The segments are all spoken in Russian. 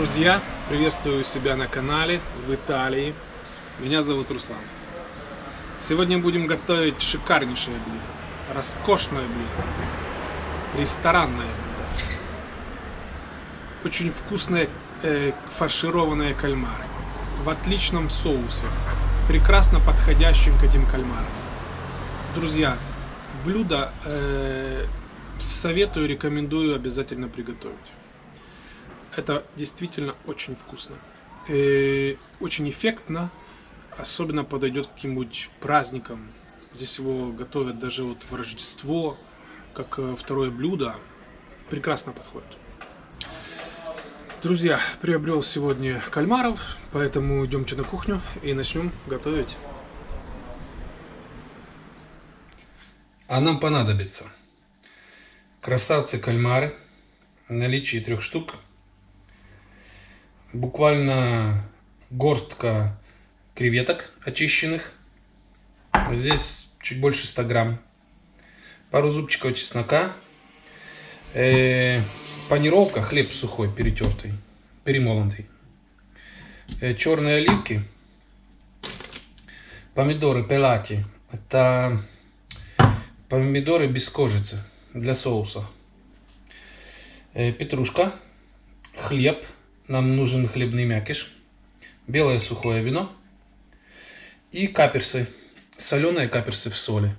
Друзья, приветствую себя на канале в Италии. Меня зовут Руслан. Сегодня будем готовить шикарнейшее блюдо, роскошное блюдо, ресторанное блюдо. Очень вкусные фаршированные кальмары в отличном соусе, прекрасно подходящим к этим кальмарам. Друзья, блюдо советую, рекомендую обязательно приготовить. Это действительно очень вкусно. Очень эффектно. Особенно подойдет к каким-нибудь праздникам. Здесь его готовят даже вот в Рождество, как второе блюдо. Прекрасно подходит. Друзья, приобрел сегодня кальмаров, поэтому идемте на кухню и начнем готовить. А нам понадобится красавцы-кальмары в наличии 3 штук. Буквально горстка креветок очищенных. Здесь чуть больше 100 грамм. Пару зубчиков чеснока. Панировка, хлеб сухой, перетертый, перемолотый. Черные оливки. Помидоры пелати. Это помидоры без кожицы для соуса. Петрушка. Хлеб. Нам нужен хлебный мякиш, белое сухое вино и каперсы, соленые каперсы в соли.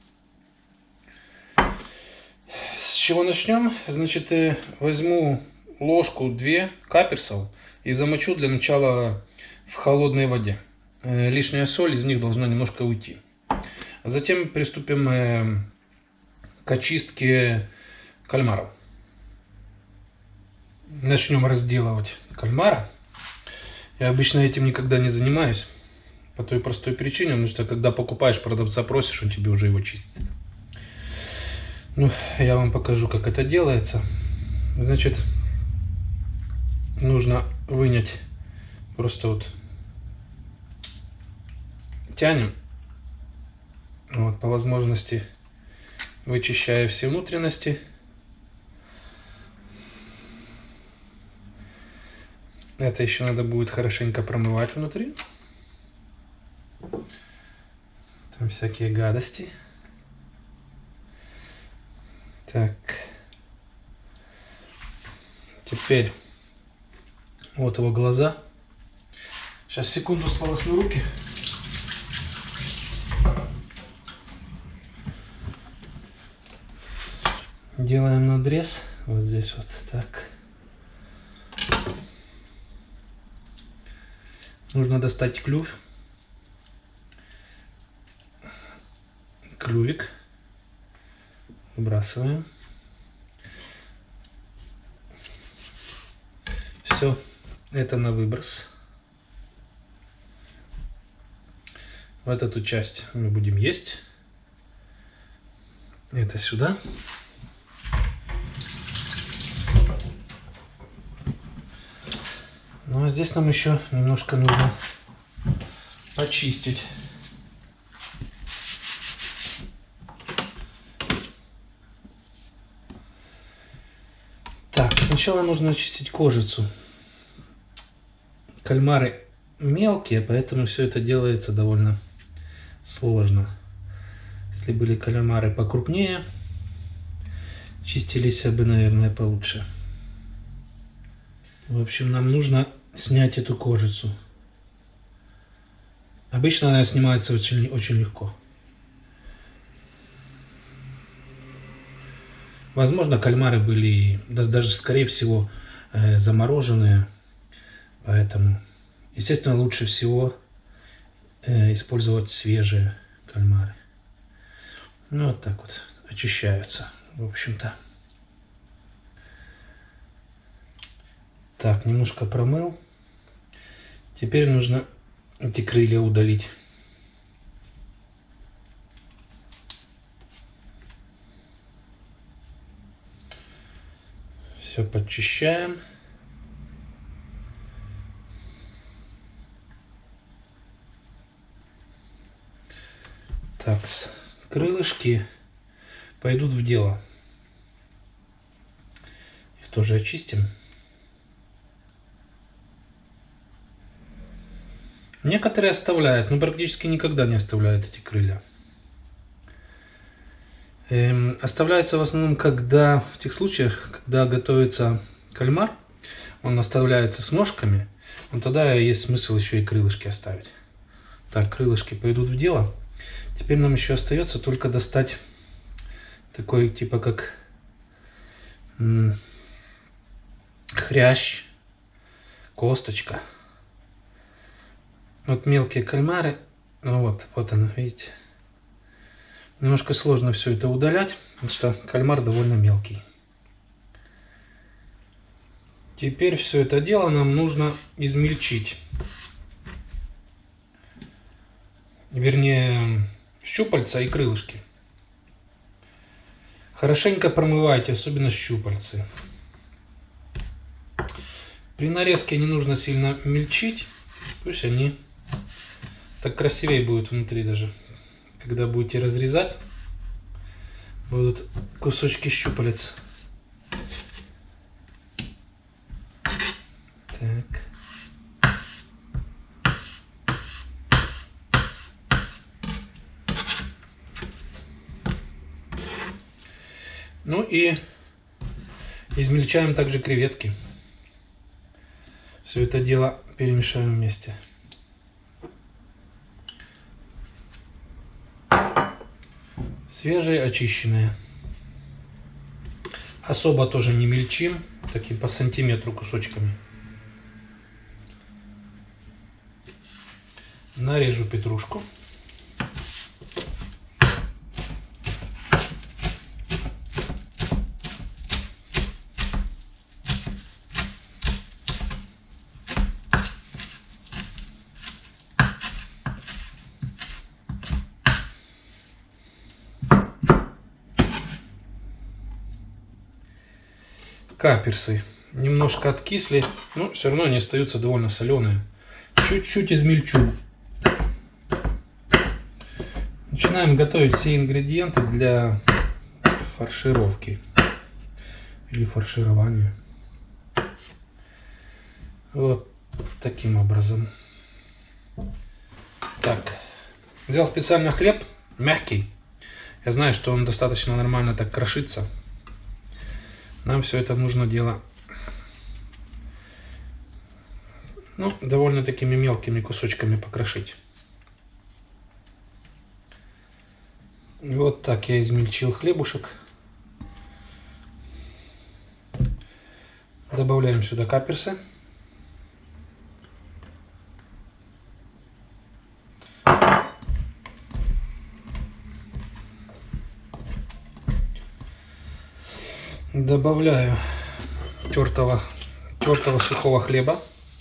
С чего начнем? Значит, возьму ложку-2 каперсов и замочу для начала в холодной воде. Лишняя соль из них должна немножко уйти. Затем приступим к очистке кальмаров. Начнем разделывать кальмара. Я обычно этим никогда не занимаюсь. По той простой причине, потому что когда покупаешь, продавца просишь, он тебе уже его чистит. Ну, я вам покажу, как это делается. Значит, нужно вынять, просто вот тянем, вот, по возможности вычищая все внутренности. Это еще надо будет хорошенько промывать внутри. Там всякие гадости. Так. Теперь вот его глаза. Сейчас, секунду, сполосну руки. Делаем надрез. Вот здесь вот так. Нужно достать клюв, клювик, выбрасываем. Все, это на выброс. Вот эту часть мы будем есть. Это сюда. Ну а здесь нам еще немножко нужно почистить. Так, сначала нужно очистить кожицу. Кальмары мелкие, поэтому все это делается довольно сложно. Если были кальмары покрупнее, чистились бы, наверное, получше. В общем, нам нужно снять эту кожицу. Обычно она снимается очень легко. Возможно, кальмары были, даже скорее всего, замороженные. Поэтому, естественно, лучше всего использовать свежие кальмары. Ну, вот так вот очищаются, в общем-то. Так, немножко промыл. Теперь нужно эти крылья удалить. Все подчищаем. Так, крылышки пойдут в дело. Их тоже очистим. Некоторые оставляют, но практически никогда не оставляют эти крылья. Оставляется в основном, когда в тех случаях, когда готовится кальмар, он оставляется с ножками, вот тогда есть смысл еще и крылышки оставить. Так, крылышки пойдут в дело. Теперь нам еще остается только достать такой типа как хрящ, косточка. Вот мелкие кальмары, ну вот оно, видите. Немножко сложно все это удалять, потому что кальмар довольно мелкий. Теперь все это дело нам нужно измельчить. Вернее, щупальца и крылышки. Хорошенько промывайте, особенно щупальцы. При нарезке не нужно сильно мельчить, пусть они так красивее будут внутри даже. Когда будете разрезать, будут кусочки щупалец. Так. Ну и измельчаем также креветки. Все это дело перемешаем вместе. Свежие, очищенные. Особо тоже не мельчим, таким по сантиметру кусочками. Нарежу петрушку. Каперсы немножко откисли, но все равно они остаются довольно соленые. Чуть-чуть измельчу. Начинаем готовить все ингредиенты для фаршировки или фарширования. Вот таким образом. Так, взял специально хлеб, мягкий. Я знаю, что он достаточно нормально так крошится. Нам все это нужно дело, ну, довольно такими мелкими кусочками покрошить. Вот так я измельчил хлебушек. Добавляем сюда каперсы. Добавляю тертого сухого хлеба.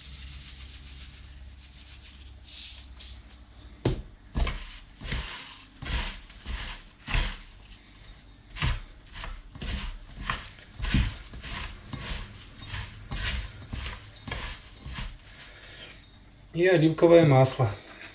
И оливковое масло.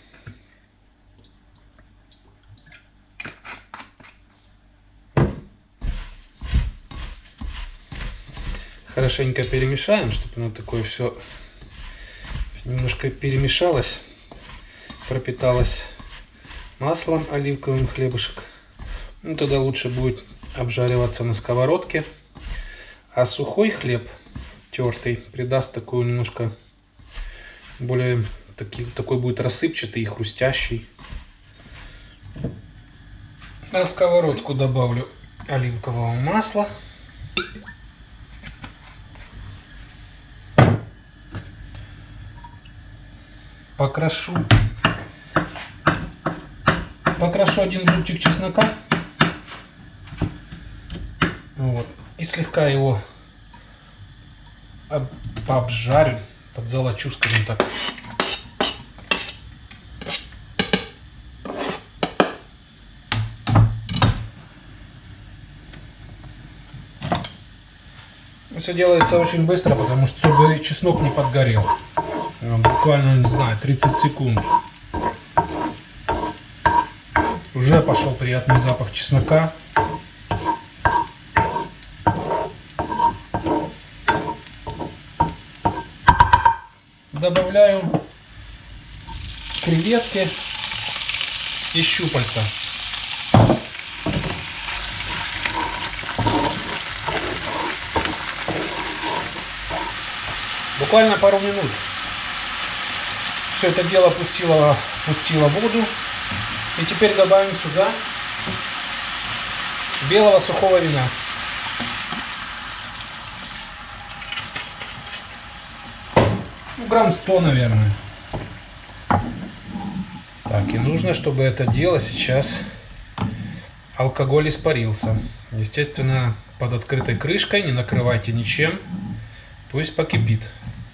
Хорошенько перемешаем, чтобы оно такое все немножко перемешалось, пропиталось маслом оливковым хлебушек. Ну, тогда лучше будет обжариваться на сковородке. А сухой хлеб, тертый, придаст такую немножко более, такой будет рассыпчатый и хрустящий. На сковородку добавлю оливкового масла. Покрошу один зубчик чеснока. Вот. И слегка его обжарю, подзолочу, скажем так. Все делается очень быстро, потому что чтобы чеснок не подгорел. Буквально, не знаю, 30 секунд. Уже пошел приятный запах чеснока. Добавляю креветки и щупальца. Буквально пару минут. Все это дело пустило воду. И теперь добавим сюда белого сухого вина. Ну, грамм 100, наверное. Так, и нужно, чтобы это дело сейчас алкоголь испарился. Естественно, под открытой крышкой, не накрывайте ничем. Пусть покипит.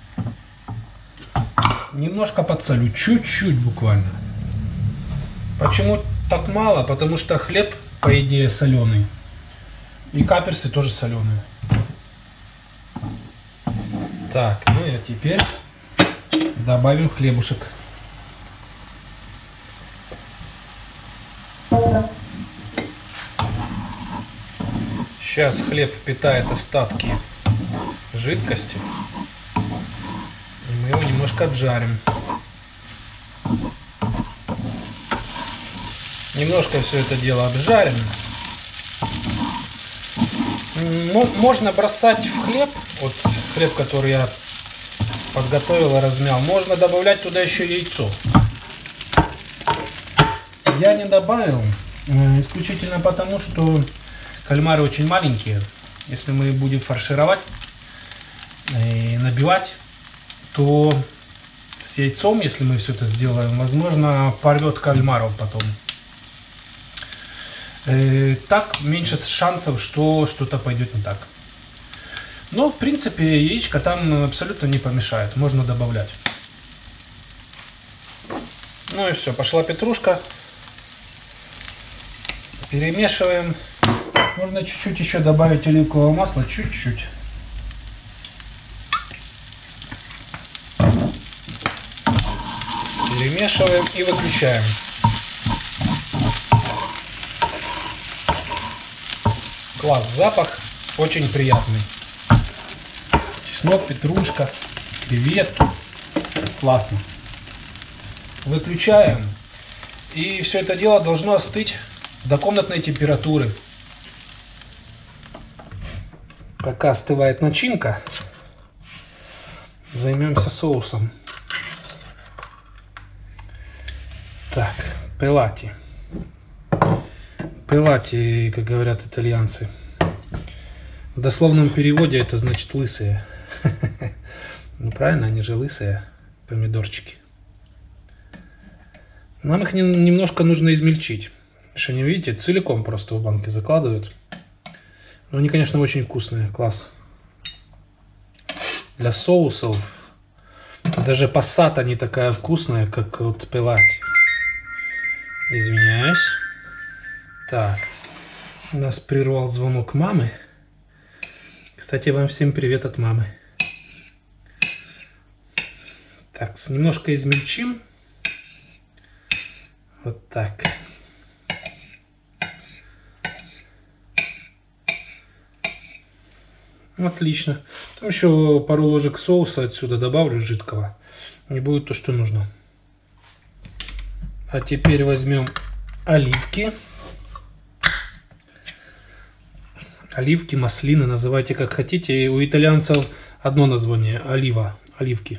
Немножко подсолю, чуть-чуть буквально. Почему так мало? Потому что хлеб, по идее, соленый. И каперсы тоже соленые. Так, ну и теперь добавим хлебушек. Сейчас хлеб впитает остатки жидкости. И мы его немножко обжарим. Немножко все это дело обжарим. Можно бросать в хлеб, вот хлеб, который я подготовил и размял, можно добавлять туда еще яйцо. Я не добавил, исключительно потому, что кальмары очень маленькие. Если мы будем фаршировать и набивать, то с яйцом, если мы все это сделаем, возможно, порвет кальмаров потом. Так меньше шансов, что что-то пойдет не так. Но, в принципе, яичко там абсолютно не помешает. Можно добавлять. Ну и все, пошла петрушка. Перемешиваем. Можно чуть-чуть еще добавить оливкового масла. Чуть-чуть. Перемешиваем и выключаем. Класс, запах очень приятный. Чеснок, петрушка, креветки. Классно. Выключаем. И все это дело должно остыть до комнатной температуры. Пока остывает начинка, займемся соусом. Так, пелати. Пелати, как говорят итальянцы. В дословном переводе это значит лысые. Ну правильно, они же лысые помидорчики. Нам их немножко нужно измельчить. Что не видите, целиком просто в банке закладывают. Но они, конечно, очень вкусные, класс. Для соусов даже пассата не такая вкусная, как вот пелати. Извиняюсь. Так, у нас прервал звонок мамы. Кстати, вам всем привет от мамы. Так, немножко измельчим. Вот так. Отлично. Там еще пару ложек соуса отсюда добавлю жидкого. И будет то, что нужно. А теперь возьмем оливки. Оливки, маслины, называйте как хотите. У итальянцев одно название – олива, оливки.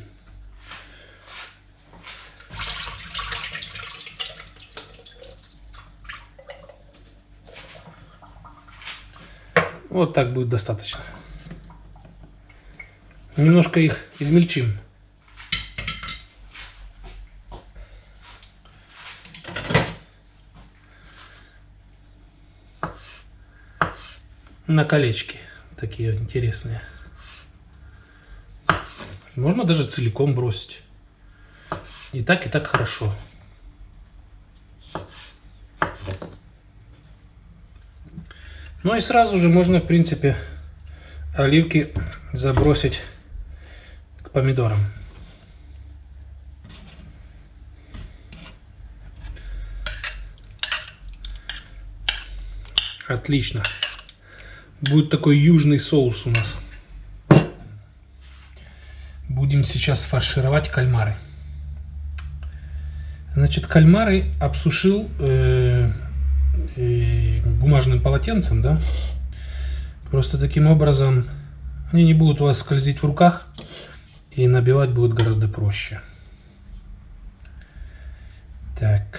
Вот так будет достаточно. Немножко их измельчим. На колечки такие интересные. Можно даже целиком бросить. И так хорошо. Ну и сразу же можно, в принципе, оливки забросить к помидорам. Отлично. Будет такой южный соус у нас. Будем сейчас фаршировать кальмары. Значит, кальмары обсушил бумажным полотенцем, да. Просто таким образом они не будут у вас скользить в руках, и набивать будет гораздо проще. Так.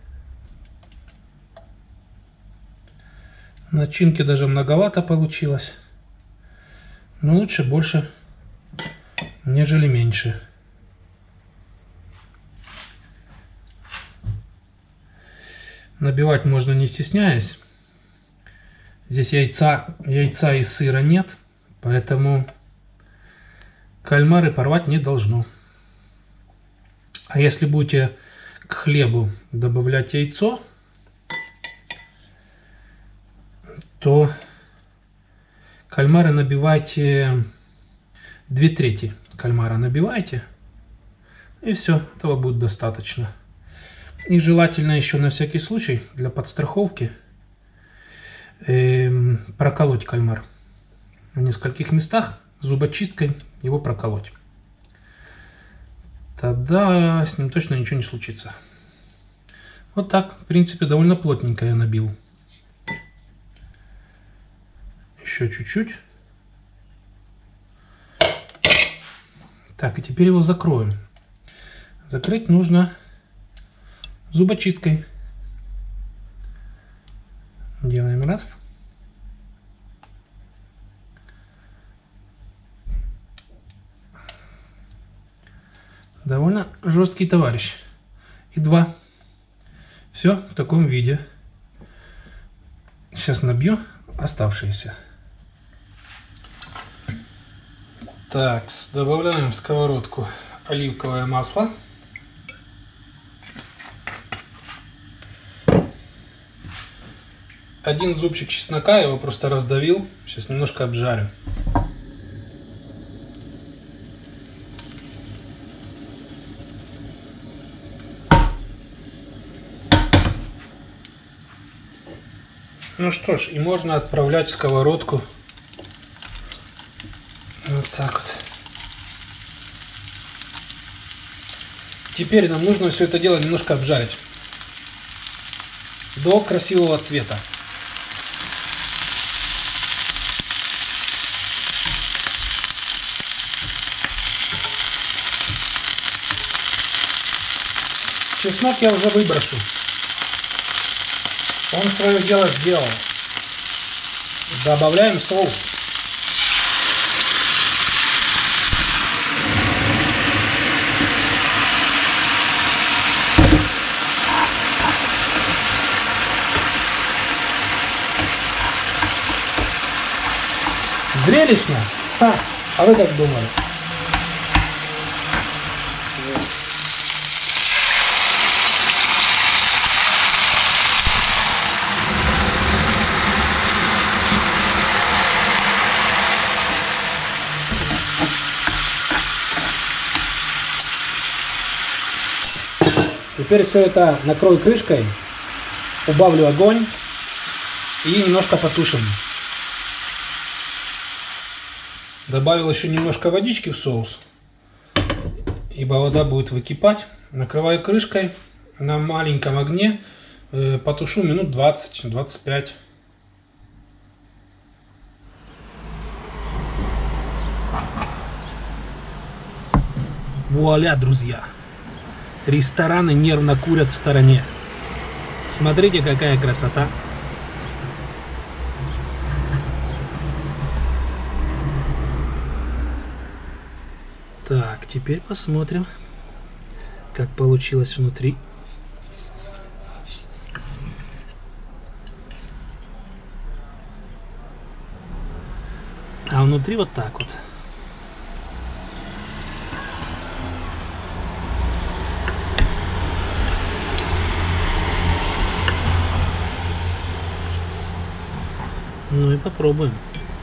Начинки даже многовато получилось. Но лучше больше, нежели меньше. Набивать можно не стесняясь. Здесь яйца и сыра нет, поэтому кальмары порвать не должно. А если будете к хлебу добавлять яйцо, то кальмары набивайте 2/3 кальмара набивайте, и все, этого будет достаточно. И желательно еще на всякий случай для подстраховки проколоть кальмар в нескольких местах, зубочисткой его проколоть. Тогда с ним точно ничего не случится. Вот так, в принципе, довольно плотненько я набил. Еще чуть-чуть. Так, и теперь его закроем. Закрыть нужно зубочисткой. Делаем раз. Довольно жесткий товарищ. И два. Все в таком виде. Сейчас набью оставшиеся. Так, добавляем в сковородку оливковое масло. Один зубчик чеснока, я его просто раздавил. Сейчас немножко обжарю. Ну что ж, и можно отправлять в сковородку. Вот так вот. Теперь нам нужно все это дело немножко обжарить до красивого цвета. Чеснок я уже выброшу. Он свое дело сделал. Добавляем соус. Зрелищно? Ха, а вы как думали? Теперь все это накрою крышкой, убавлю огонь и немножко потушим. Добавил еще немножко водички в соус, ибо вода будет выкипать. Накрываю крышкой на маленьком огне, потушу минут 20-25. Вуаля, друзья! Рестораны нервно курят в стороне. Смотрите, какая красота! Так, теперь посмотрим, как получилось внутри. А внутри вот так вот. Ну и попробуем.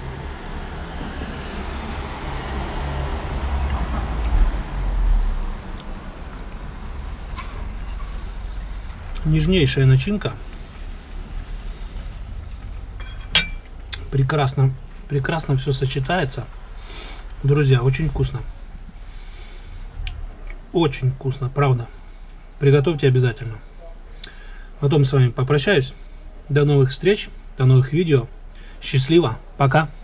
Нежнейшая начинка. Прекрасно, прекрасно все сочетается. Друзья, очень вкусно. Очень вкусно, правда. Приготовьте обязательно. Потом с вами попрощаюсь. До новых встреч, до новых видео. Счастливо. Пока.